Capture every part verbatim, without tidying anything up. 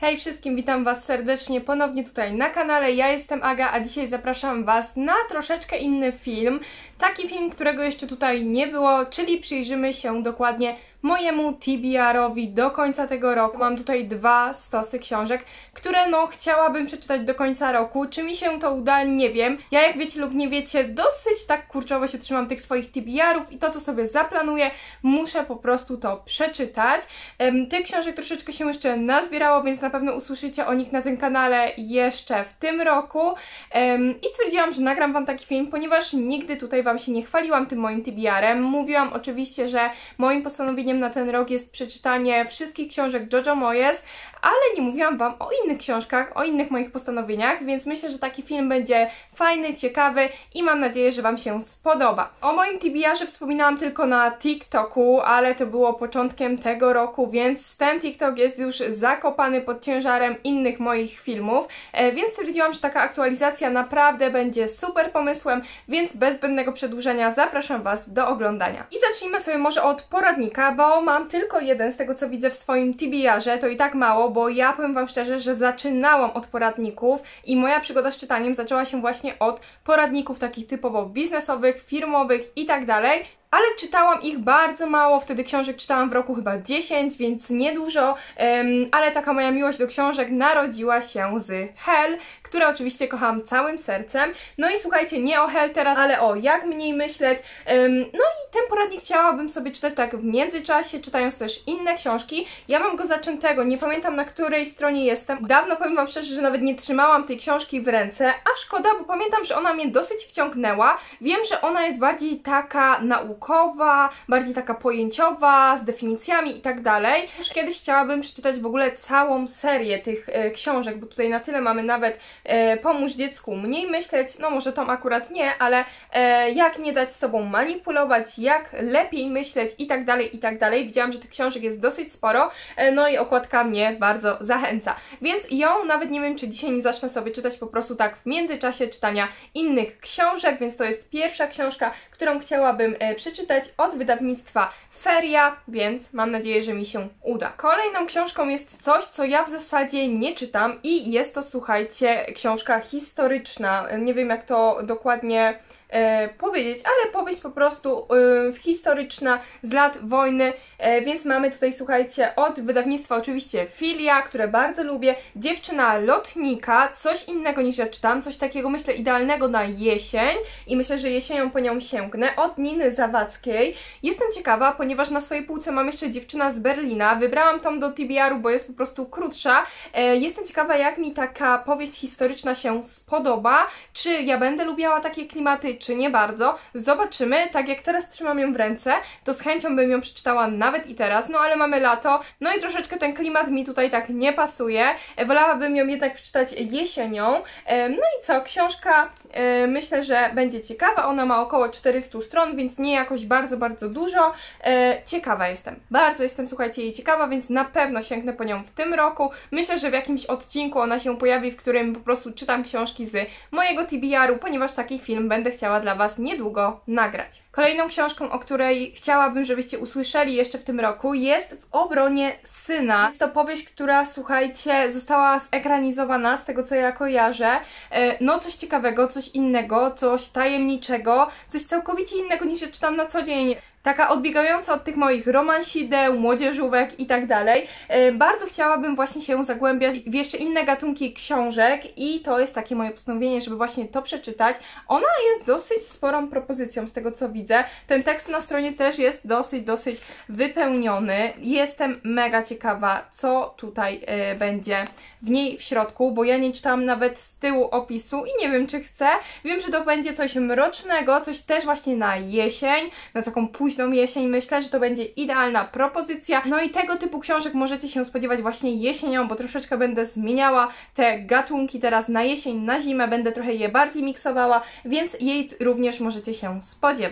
Hej wszystkim, witam Was serdecznie ponownie tutaj na kanale, ja jestem Aga, a dzisiaj zapraszam Was na troszeczkę inny film. Taki film, którego jeszcze tutaj nie było, czyli przyjrzymy się dokładnie mojemu T B R-owi do końca tego roku. Mam tutaj dwa stosy książek, które no chciałabym przeczytać do końca roku. Czy mi się to uda? Nie wiem. Ja, jak wiecie lub nie wiecie, dosyć tak kurczowo się trzymam tych swoich T B R-ów i to, co sobie zaplanuję, muszę po prostu to przeczytać. Um, tych książek troszeczkę się jeszcze nazbierało, więc na pewno usłyszycie o nich na tym kanale jeszcze w tym roku. Um, I stwierdziłam, że nagram Wam taki film, ponieważ nigdy tutaj Wam się nie chwaliłam tym moim T B R-em. Mówiłam oczywiście, że moim postanowieniem na ten rok jest przeczytanie wszystkich książek Jojo Moyes, ale nie mówiłam Wam o innych książkach, o innych moich postanowieniach, więc myślę, że taki film będzie fajny, ciekawy i mam nadzieję, że Wam się spodoba. O moim T B R-ze wspominałam tylko na TikToku, ale to było początkiem tego roku, więc ten TikTok jest już zakopany pod ciężarem innych moich filmów, e, więc stwierdziłam, że taka aktualizacja naprawdę będzie super pomysłem, więc bez zbędnego przedłużenia zapraszam Was do oglądania. I zacznijmy sobie może od poradnika, bo mam tylko jeden z tego, co widzę w swoim T B R-ze, to i tak mało, bo ja powiem Wam szczerze, że zaczynałam od poradników i moja przygoda z czytaniem zaczęła się właśnie od poradników takich typowo biznesowych, firmowych i tak dalej. Ale czytałam ich bardzo mało, wtedy książek czytałam w roku chyba dziesięć, więc niedużo, um, ale taka moja miłość do książek narodziła się z Hel, które oczywiście kocham całym sercem. No i słuchajcie, nie o Hel teraz, ale o jak mniej myśleć. Um, no i ten poradnik chciałabym sobie czytać tak w międzyczasie, czytając też inne książki. Ja mam go zaczętego, nie pamiętam na której stronie jestem. Dawno, powiem Wam szczerze, że nawet nie trzymałam tej książki w ręce, a szkoda, bo pamiętam, że ona mnie dosyć wciągnęła. Wiem, że ona jest bardziej taka naukowa, bardziej taka pojęciowa, z definicjami i tak dalej. Już kiedyś chciałabym przeczytać w ogóle całą serię tych e, książek, bo tutaj na tyle mamy nawet e, Pomóż dziecku mniej myśleć, no może Tom akurat nie, ale e, jak nie dać sobą manipulować, jak lepiej myśleć i tak dalej, i tak dalej. Widziałam, że tych książek jest dosyć sporo, e, no i okładka mnie bardzo zachęca. Więc ją nawet nie wiem, czy dzisiaj nie zacznę sobie czytać po prostu tak w międzyczasie czytania innych książek, więc to jest pierwsza książka, którą chciałabym e, przeczytać od wydawnictwa Feria, więc mam nadzieję, że mi się uda. Kolejną książką jest coś, co ja w zasadzie nie czytam i jest to, słuchajcie, książka historyczna. Nie wiem, jak to dokładnie E, powiedzieć, ale powieść po prostu e, historyczna z lat wojny, e, więc mamy tutaj, słuchajcie, od wydawnictwa oczywiście Filia, które bardzo lubię, Dziewczyna lotnika, coś innego niż ja czytam, coś takiego myślę idealnego na jesień i myślę, że jesienią po nią sięgnę, od Niny Zawadzkiej. Jestem ciekawa, ponieważ na swojej półce mam jeszcze Dziewczyna z Berlina, wybrałam tą do T B R-u, bo jest po prostu krótsza. E, jestem ciekawa, jak mi taka powieść historyczna się spodoba, czy ja będę lubiała takie klimaty, czy nie bardzo. Zobaczymy. Tak jak teraz trzymam ją w ręce, to z chęcią bym ją przeczytała nawet i teraz, no ale mamy lato, no i troszeczkę ten klimat mi tutaj tak nie pasuje. Wolałabym ją jednak przeczytać jesienią. No i co? Książka myślę, że będzie ciekawa. Ona ma około czterysta stron, więc nie jakoś bardzo, bardzo dużo. Ciekawa jestem. Bardzo jestem, słuchajcie, jej ciekawa, więc na pewno sięgnę po nią w tym roku. Myślę, że w jakimś odcinku ona się pojawi, w którym po prostu czytam książki z mojego T B R-u, ponieważ taki film będę chciała dla Was niedługo nagrać. Kolejną książką, o której chciałabym, żebyście usłyszeli jeszcze w tym roku, jest W obronie syna. Jest to powieść, która, słuchajcie, została zekranizowana, z tego co ja kojarzę. No coś ciekawego, coś innego, coś tajemniczego, coś całkowicie innego niż ja czytam na co dzień. Taka odbiegająca od tych moich romansideł, młodzieżówek i tak dalej. Bardzo chciałabym właśnie się zagłębiać w jeszcze inne gatunki książek i to jest takie moje postanowienie, żeby właśnie to przeczytać. Ona jest dosyć sporą propozycją z tego co widzę. Ten tekst na stronie też jest dosyć, dosyć wypełniony. Jestem mega ciekawa, co tutaj y, będzie w niej w środku, bo ja nie czytałam nawet z tyłu opisu i nie wiem, czy chcę. Wiem, że to będzie coś mrocznego, coś też właśnie na jesień, na taką późną jesień. Myślę, że to będzie idealna propozycja. No i tego typu książek możecie się spodziewać właśnie jesienią, bo troszeczkę będę zmieniała te gatunki teraz na jesień, na zimę, będę trochę je bardziej miksowała, więc jej również możecie się spodziewać.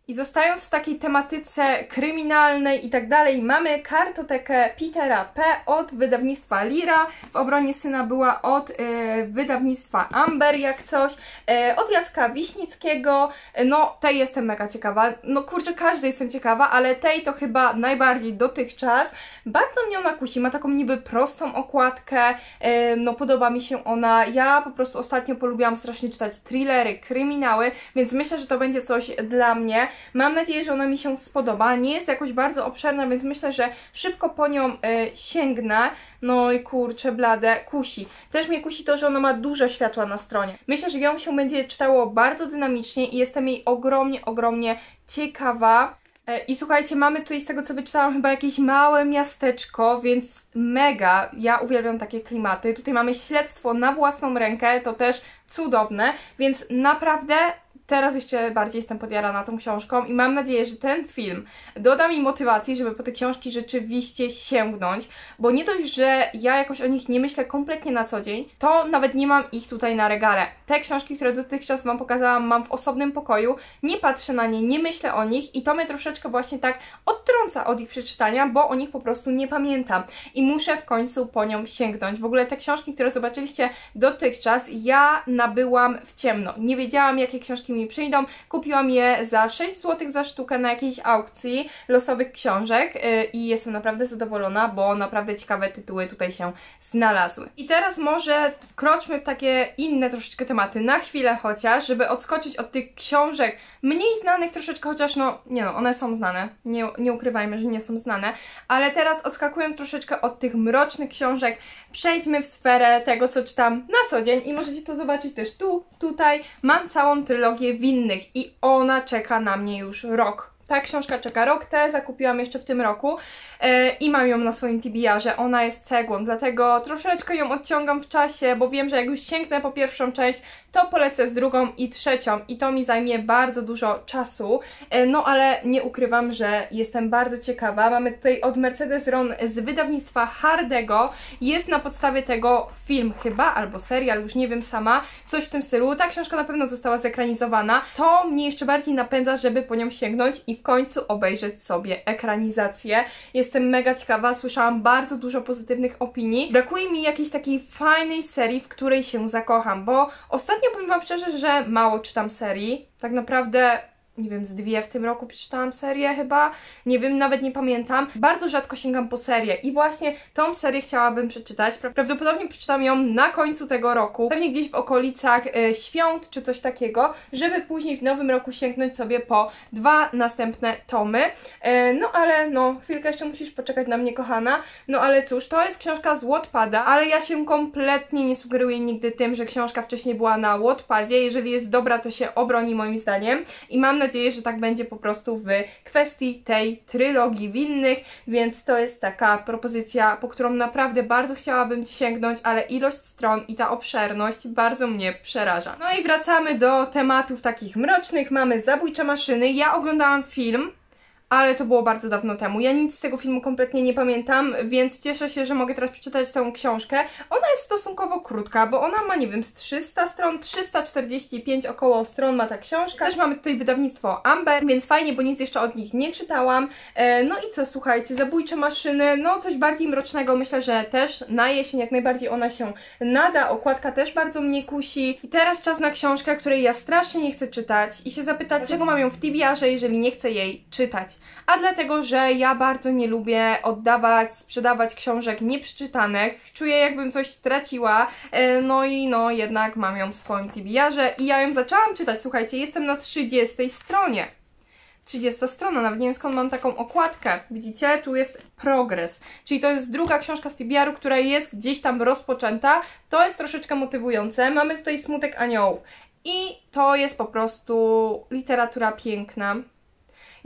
I zostając w takiej tematyce kryminalnej i tak dalej, mamy kartotekę Petera P. od wydawnictwa Lira. W obronie syna była od e, wydawnictwa Amber, jak coś. E, od Jacka Wiśnickiego. E, no, tej jestem mega ciekawa. No kurczę, każdej jestem ciekawa, ale tej to chyba najbardziej dotychczas. Bardzo mnie ona kusi, ma taką niby prostą okładkę. E, no, podoba mi się ona. Ja po prostu ostatnio polubiłam strasznie czytać thrillery, kryminały, więc myślę, że to będzie coś dla mnie. Mam nadzieję, że ona mi się spodoba. Nie jest jakoś bardzo obszerna, więc myślę, że szybko po nią y, sięgnę. No i kurczę blade, kusi. Też mnie kusi to, że ona ma dużo światła na stronie. Myślę, że ją się będzie czytało bardzo dynamicznie i jestem jej ogromnie, ogromnie ciekawa. I słuchajcie, mamy tutaj z tego, co wyczytałam, chyba jakieś małe miasteczko, więc mega. Ja uwielbiam takie klimaty. Tutaj mamy śledztwo na własną rękę, to też cudowne, więc naprawdę teraz jeszcze bardziej jestem podjarana tą książką i mam nadzieję, że ten film doda mi motywacji, żeby po te książki rzeczywiście sięgnąć, bo nie dość, że ja jakoś o nich nie myślę kompletnie na co dzień, to nawet nie mam ich tutaj na regale. Te książki, które dotychczas Wam pokazałam, mam w osobnym pokoju, nie patrzę na nie, nie myślę o nich i to mnie troszeczkę właśnie tak odtrąca od ich przeczytania, bo o nich po prostu nie pamiętam i muszę w końcu po nią sięgnąć. W ogóle te książki, które zobaczyliście dotychczas, ja nabyłam w ciemno. Nie wiedziałam, jakie książki mi przyjdą. Kupiłam je za sześć złotych za sztukę na jakiejś aukcji losowych książek yy, i jestem naprawdę zadowolona, bo naprawdę ciekawe tytuły tutaj się znalazły. I teraz może wkroczmy w takie inne troszeczkę tematy, na chwilę chociaż, żeby odskoczyć od tych książek mniej znanych troszeczkę, chociaż no, nie no, one są znane, nie, nie ukrywajmy, że nie są znane, ale teraz odskakuję troszeczkę od tych mrocznych książek, przejdźmy w sferę tego, co czytam na co dzień i możecie to zobaczyć też tu, tutaj. Mam całą trylogię Winnych i ona czeka na mnie już rok. Ta książka czeka rok, tę zakupiłam jeszcze w tym roku yy, i mam ją na swoim T B R-ze, ona jest cegłą, dlatego troszeczkę ją odciągam w czasie, bo wiem, że jak już sięgnę po pierwszą część, to polecę z drugą i trzecią i to mi zajmie bardzo dużo czasu, yy, no ale nie ukrywam, że jestem bardzo ciekawa. Mamy tutaj od Mercedes Ron z wydawnictwa Hardego, jest na podstawie tego film chyba, albo serial, już nie wiem sama, coś w tym stylu. Ta książka na pewno została zekranizowana, to mnie jeszcze bardziej napędza, żeby po nią sięgnąć i w końcu obejrzeć sobie ekranizację. Jestem mega ciekawa, słyszałam bardzo dużo pozytywnych opinii. Brakuje mi jakiejś takiej fajnej serii, w której się zakocham, bo ostatnio powiem Wam szczerze, że mało czytam serii. Tak naprawdę nie wiem, z dwie w tym roku przeczytałam serię chyba, nie wiem, nawet nie pamiętam. Bardzo rzadko sięgam po serię i właśnie tą serię chciałabym przeczytać. Prawdopodobnie przeczytam ją na końcu tego roku, pewnie gdzieś w okolicach y, świąt czy coś takiego, żeby później w nowym roku sięgnąć sobie po dwa następne tomy. Y, no ale no, chwilkę jeszcze musisz poczekać na mnie, kochana. No ale cóż, to jest książka z Wattpada, ale ja się kompletnie nie sugeruję nigdy tym, że książka wcześniej była na Wattpadzie. Jeżeli jest dobra, to się obroni moim zdaniem i mam nadzieję, nadzieję, że tak będzie po prostu w kwestii tej trylogii Winnych, więc to jest taka propozycja, po którą naprawdę bardzo chciałabym Ci sięgnąć, ale ilość stron i ta obszerność bardzo mnie przeraża. No i wracamy do tematów takich mrocznych. Mamy Zabójcze maszyny. Ja oglądałam film, ale to było bardzo dawno temu. Ja nic z tego filmu kompletnie nie pamiętam, więc cieszę się, że mogę teraz przeczytać tę książkę. Ona jest stosunkowo krótka, bo ona ma, nie wiem, z trzysta stron, trzysta czterdzieści pięć około stron ma ta książka. Też mamy tutaj wydawnictwo Amber, więc fajnie, bo nic jeszcze od nich nie czytałam. No i co, słuchajcie, Zabójcze maszyny, no coś bardziej mrocznego, myślę, że też na jesień jak najbardziej ona się nada. Okładka też bardzo mnie kusi. I teraz czas na książkę, której ja strasznie nie chcę czytać i się zapytać, dlaczego mam ją w T B R-ze, jeżeli nie chcę jej czytać. A dlatego, że ja bardzo nie lubię oddawać, sprzedawać książek nieprzeczytanych. Czuję, jakbym coś straciła, no i no jednak mam ją w swoim T B R-ze i ja ją zaczęłam czytać. Słuchajcie, jestem na trzydziestej stronie. trzydziesta strona, nawet nie wiem skąd mam taką okładkę. Widzicie? Tu jest progres. Czyli to jest druga książka z T B R-u, która jest gdzieś tam rozpoczęta. To jest troszeczkę motywujące. Mamy tutaj Smutek aniołów. I to jest po prostu literatura piękna.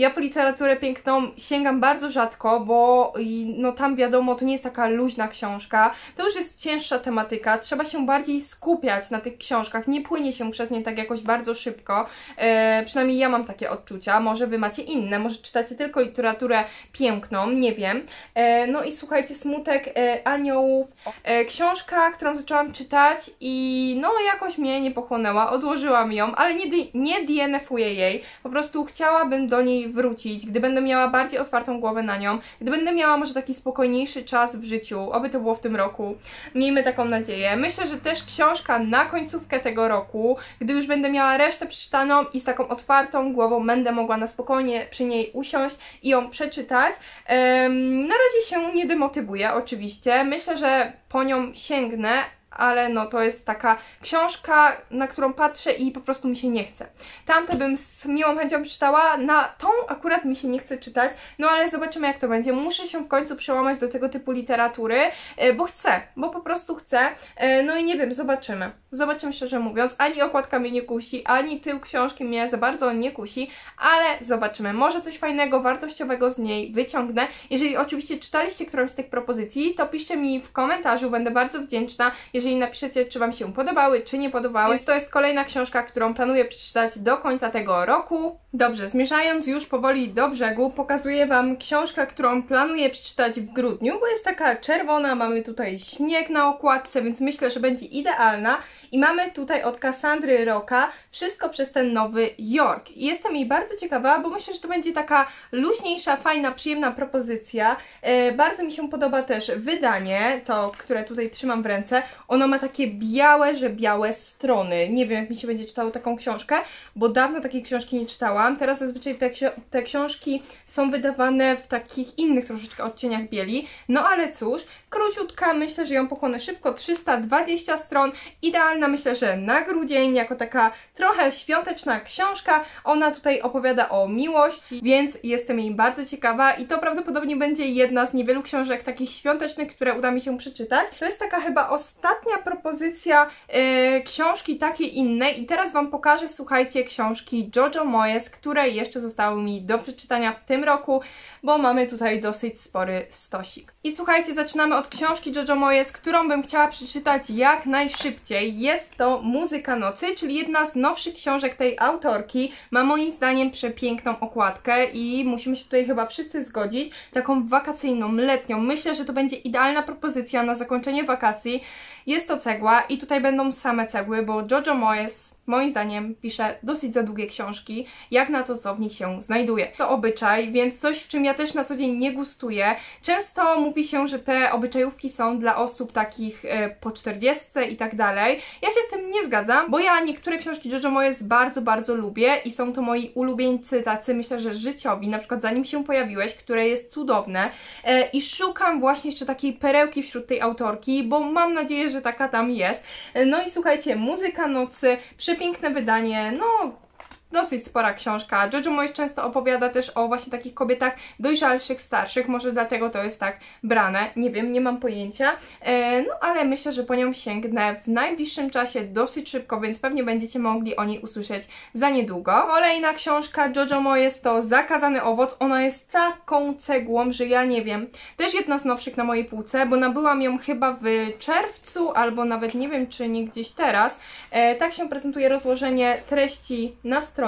Ja po literaturę piękną sięgam bardzo rzadko, bo no tam wiadomo, to nie jest taka luźna książka, to już jest cięższa tematyka, trzeba się bardziej skupiać na tych książkach, nie płynie się przez nie tak jakoś bardzo szybko, e, przynajmniej ja mam takie odczucia, może wy macie inne, może czytacie tylko literaturę piękną, nie wiem. E, no i słuchajcie, Smutek e, Aniołów, e, książka, którą zaczęłam czytać i no jakoś mnie nie pochłonęła, odłożyłam ją, ale nie, nie D N F-uję jej, po prostu chciałabym do niej wrócić, gdy będę miała bardziej otwartą głowę na nią, gdy będę miała może taki spokojniejszy czas w życiu, oby to było w tym roku, miejmy taką nadzieję. Myślę, że też książka na końcówkę tego roku, gdy już będę miała resztę przeczytaną i z taką otwartą głową będę mogła na spokojnie przy niej usiąść i ją przeczytać. Um, na razie się nie demotywuję oczywiście, myślę, że po nią sięgnę, ale no to jest taka książka, na którą patrzę i po prostu mi się nie chce. Tamte bym z miłą chęcią przeczytała, na tą akurat mi się nie chce czytać, no ale zobaczymy jak to będzie. Muszę się w końcu przełamać do tego typu literatury, bo chcę, bo po prostu chcę, no i nie wiem, zobaczymy. Zobaczymy szczerze mówiąc, ani okładka mnie nie kusi, ani tył książki mnie za bardzo nie kusi, ale zobaczymy. Może coś fajnego, wartościowego z niej wyciągnę. Jeżeli oczywiście czytaliście którąś z tych propozycji, to piszcie mi w komentarzu, będę bardzo wdzięczna, jeżeli napiszecie, czy Wam się podobały, czy nie podobały. Więc to jest kolejna książka, którą planuję przeczytać do końca tego roku. Dobrze, zmierzając już powoli do brzegu, pokazuję Wam książkę, którą planuję przeczytać w grudniu, bo jest taka czerwona, mamy tutaj śnieg na okładce, więc myślę, że będzie idealna. I mamy tutaj od Cassandry Rocka Wszystko przez ten Nowy Jork. I jestem jej bardzo ciekawa, bo myślę, że to będzie taka luźniejsza, fajna, przyjemna propozycja. E, bardzo mi się podoba też wydanie, to, które tutaj trzymam w ręce. Ono ma takie białe, że białe strony. Nie wiem, jak mi się będzie czytało taką książkę, bo dawno takiej książki nie czytałam. Teraz zazwyczaj te, te książki są wydawane w takich innych troszeczkę odcieniach bieli. No ale cóż, króciutka, myślę, że ją pochłonę szybko, trzysta dwadzieścia stron. Idealna, myślę, że na grudzień, jako taka trochę świąteczna książka. Ona tutaj opowiada o miłości, więc jestem jej bardzo ciekawa i to prawdopodobnie będzie jedna z niewielu książek takich świątecznych, które uda mi się przeczytać. To jest taka chyba ostatnia propozycja yy, książki takiej innej i teraz Wam pokażę, słuchajcie, książki Jojo Moyes, które jeszcze zostały mi do przeczytania w tym roku, bo mamy tutaj dosyć spory stosik. I słuchajcie, zaczynamy od książki Jojo Moyes, którą bym chciała przeczytać jak najszybciej. Jest to Muzyka Nocy, czyli jedna z nowszych książek tej autorki. Ma moim zdaniem przepiękną okładkę i musimy się tutaj chyba wszyscy zgodzić. Taką wakacyjną, letnią. Myślę, że to będzie idealna propozycja na zakończenie wakacji. Jest to cegła i tutaj będą same cegły, bo Jojo Moyes moim zdaniem pisze dosyć za długie książki, jak na to, co w nich się znajduje. To obyczaj, więc coś, w czym ja też na co dzień nie gustuję. Często mówi się, że te obyczajówki są dla osób takich e, po czterdziestce i tak dalej. Ja się z tym nie zgadzam, bo ja niektóre książki Jojo Moyes bardzo, bardzo lubię i są to moi ulubieńcy tacy, myślę, że życiowi, na przykład Zanim się pojawiłeś, które jest cudowne e, i szukam właśnie jeszcze takiej perełki wśród tej autorki, bo mam nadzieję, że taka tam jest. E, no i słuchajcie, Muzyka Nocy, przepiękne wydanie, no dosyć spora książka. Jojo Moyes często opowiada też o właśnie takich kobietach dojrzalszych, starszych, może dlatego to jest tak brane, nie wiem, nie mam pojęcia, e, no ale myślę, że po nią sięgnę w najbliższym czasie dosyć szybko, więc pewnie będziecie mogli o niej usłyszeć za niedługo. Kolejna książka Jojo Moyes to Zakazany Owoc, ona jest taką cegłą, że ja nie wiem, też jedna z nowszych na mojej półce, bo nabyłam ją chyba w czerwcu, albo nawet nie wiem, czy nie gdzieś teraz. E, tak się prezentuje rozłożenie treści na stronie.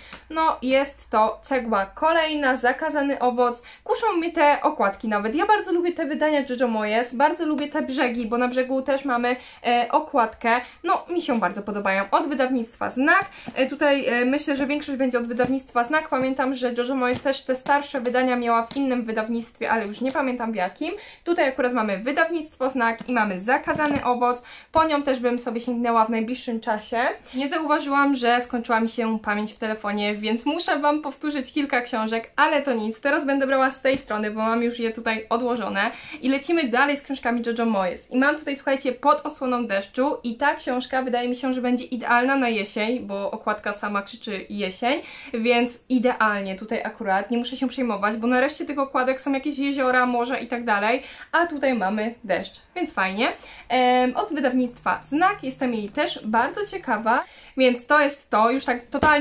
No jest to cegła kolejna, Zakazany Owoc. Kuszą mi te okładki nawet. Ja bardzo lubię te wydania Jojo Moyes, bardzo lubię te brzegi, bo na brzegu też mamy e, okładkę. No mi się bardzo podobają. Od wydawnictwa Znak. E, tutaj e, myślę, że większość będzie od wydawnictwa Znak. Pamiętam, że Jojo Moyes też te starsze wydania miała w innym wydawnictwie, ale już nie pamiętam w jakim. Tutaj akurat mamy wydawnictwo Znak i mamy Zakazany Owoc. Po nią też bym sobie sięgnęła w najbliższym czasie. Nie zauważyłam, że skończyła mi się pamięć w telefonie, więc muszę Wam powtórzyć kilka książek, ale to nic. Teraz będę brała z tej strony, bo mam już je tutaj odłożone i lecimy dalej z książkami Jojo Moyes. I mam tutaj, słuchajcie, Pod osłoną deszczu i ta książka wydaje mi się, że będzie idealna na jesień, bo okładka sama krzyczy jesień, więc idealnie tutaj akurat, nie muszę się przejmować, bo nareszcie tych okładek są jakieś jeziora, morza i tak dalej, a tutaj mamy deszcz, więc fajnie. Ehm, od wydawnictwa Znak, jestem jej też bardzo ciekawa, więc to jest to, już tak totalnie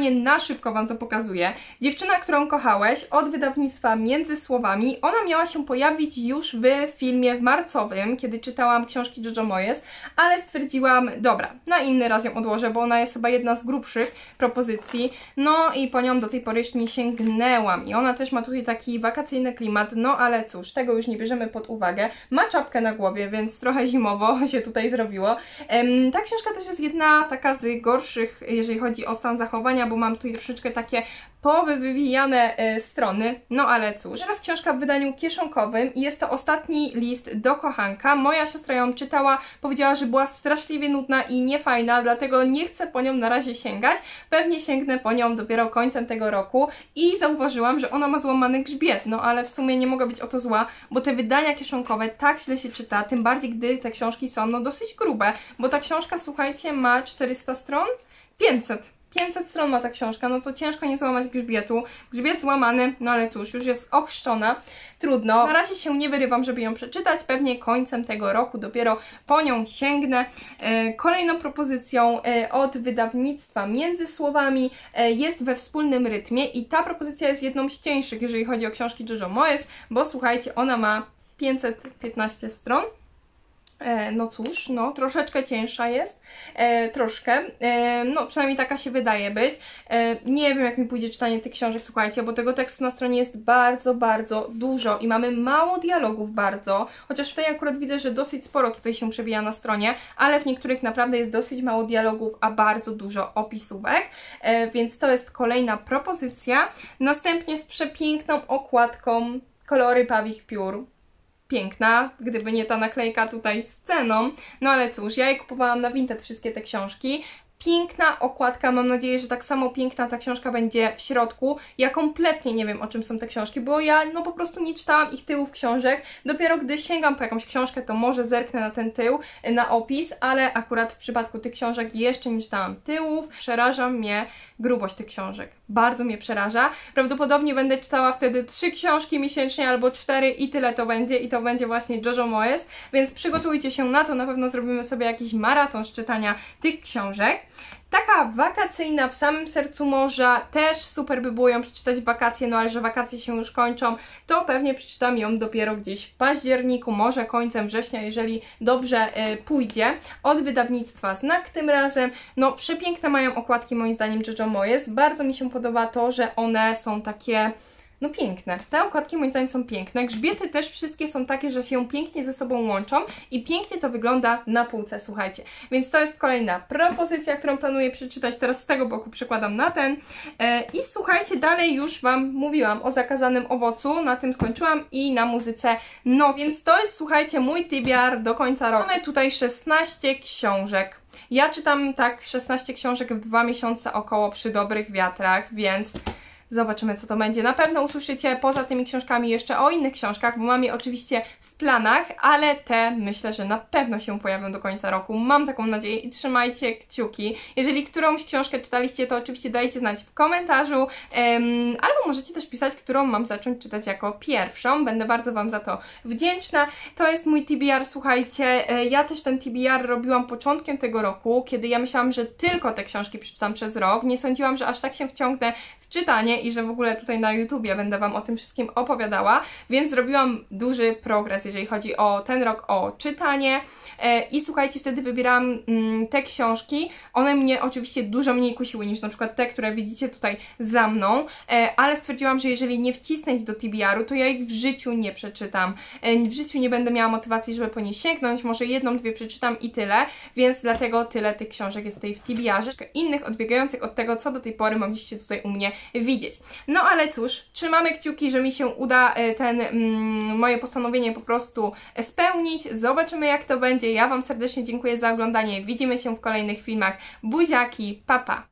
totalnie na szybko Wam to pokazuję. Dziewczyna, którą kochałeś, od wydawnictwa Między Słowami. Ona miała się pojawić już w filmie w marcowym, kiedy czytałam książki Jojo Moyes, ale stwierdziłam, dobra, na inny raz ją odłożę, bo ona jest chyba jedna z grubszych propozycji. No i po nią do tej pory jeszcze nie sięgnęłam. I ona też ma tutaj taki wakacyjny klimat, no ale cóż, tego już nie bierzemy pod uwagę. Ma czapkę na głowie, więc trochę zimowo się tutaj zrobiło. Um, ta książka też jest jedna taka z gorszych, jeżeli chodzi o stan zachowania, bo mam tutaj troszeczkę takie powywijane e, strony, no ale cóż. Teraz książka w wydaniu kieszonkowym i jest to ostatni list do kochanka. Moja siostra ją czytała, powiedziała, że była straszliwie nudna i niefajna, dlatego nie chcę po nią na razie sięgać. Pewnie sięgnę po nią dopiero końcem tego roku i zauważyłam, że ona ma złamany grzbiet, no ale w sumie nie mogę być o to zła, bo te wydania kieszonkowe tak źle się czyta, tym bardziej gdy te książki są no dosyć grube, bo ta książka, słuchajcie, ma czterysta stron? pięćset. pięćset stron ma ta książka, no to ciężko nie złamać grzbietu. Grzbiet złamany, no ale cóż, już jest ochrzczona. Trudno. Na razie się nie wyrywam, żeby ją przeczytać. Pewnie końcem tego roku dopiero po nią sięgnę. E, kolejną propozycją e, od wydawnictwa Między Słowami e, jest We wspólnym rytmie i ta propozycja jest jedną z cieńszych, jeżeli chodzi o książki Jojo Moyes, bo słuchajcie, ona ma pięćset piętnaście stron. E, no cóż, no troszeczkę cięższa jest, e, troszkę, e, no przynajmniej taka się wydaje być. E, nie wiem, jak mi pójdzie czytanie tych książek, słuchajcie, bo tego tekstu na stronie jest bardzo, bardzo dużo i mamy mało dialogów bardzo, chociaż w tej akurat widzę, że dosyć sporo tutaj się przewija na stronie, ale w niektórych naprawdę jest dosyć mało dialogów, a bardzo dużo opisówek, e, więc to jest kolejna propozycja. Następnie z przepiękną okładką Kolory Pawich Piór. Piękna, gdyby nie ta naklejka tutaj z ceną, no ale cóż, ja je kupowałam na Vinted wszystkie te książki. Piękna okładka, mam nadzieję, że tak samo piękna ta książka będzie w środku. Ja kompletnie nie wiem, o czym są te książki, bo ja no po prostu nie czytałam ich tyłów książek. Dopiero gdy sięgam po jakąś książkę, to może zerknę na ten tył, na opis, ale akurat w przypadku tych książek jeszcze nie czytałam tyłów. Przeraża mnie grubość tych książek. Bardzo mnie przeraża. Prawdopodobnie będę czytała wtedy trzy książki miesięcznie albo cztery i tyle to będzie i to będzie właśnie Jojo Moyes, więc przygotujcie się na to, na pewno zrobimy sobie jakiś maraton z czytania tych książek. Taka wakacyjna w samym sercu morza, też super by było ją przeczytać w wakacje, no ale że wakacje się już kończą, to pewnie przeczytam ją dopiero gdzieś w październiku, może końcem września, jeżeli dobrze y, pójdzie. Od wydawnictwa Znak tym razem. No przepiękne mają okładki moim zdaniem Jojo Moyes, bardzo mi się podoba to, że one są takie no piękne. Te okładki moim zdaniem są piękne. Grzbiety też wszystkie są takie, że się pięknie ze sobą łączą i pięknie to wygląda na półce, słuchajcie. Więc to jest kolejna propozycja, którą planuję przeczytać. Teraz z tego boku przekładam na ten. E, I słuchajcie, dalej już Wam mówiłam o Zakazanym owocu. Na tym skończyłam i na muzyce nocy. Więc to jest, słuchajcie, mój T B R do końca roku. Mamy tutaj szesnaście książek. Ja czytam tak szesnaście książek w dwa miesiące około przy dobrych wiatrach, więc zobaczymy, co to będzie. Na pewno usłyszycie poza tymi książkami jeszcze o innych książkach, bo mam je oczywiście w planach, ale te myślę, że na pewno się pojawią do końca roku. Mam taką nadzieję i trzymajcie kciuki. Jeżeli którąś książkę czytaliście, to oczywiście dajcie znać w komentarzu, um, albo możecie też pisać, którą mam zacząć czytać jako pierwszą. Będę bardzo Wam za to wdzięczna. To jest mój T B R, słuchajcie. Ja też ten T B R robiłam początkiem tego roku, kiedy ja myślałam, że tylko te książki przeczytam przez rok. Nie sądziłam, że aż tak się wciągnę w czytanie i że w ogóle tutaj na YouTubie będę Wam o tym wszystkim opowiadała, więc zrobiłam duży progres, jeżeli chodzi o ten rok, o czytanie e, i słuchajcie, wtedy wybierałam mm, te książki, one mnie oczywiście dużo mniej kusiły niż na przykład te, które widzicie tutaj za mną, e, ale stwierdziłam, że jeżeli nie wcisnę ich do T B R u, to ja ich w życiu nie przeczytam, e, w życiu nie będę miała motywacji, żeby po nie sięgnąć, może jedną, dwie przeczytam i tyle, więc dlatego tyle tych książek jest tutaj w T B R ze, innych odbiegających od tego, co do tej pory mogliście tutaj u mnie widzieć. No ale cóż, trzymamy kciuki, że mi się uda ten mm, moje postanowienie po prostu spełnić. Zobaczymy, jak to będzie. Ja Wam serdecznie dziękuję za oglądanie. Widzimy się w kolejnych filmach. Buziaki, pa pa!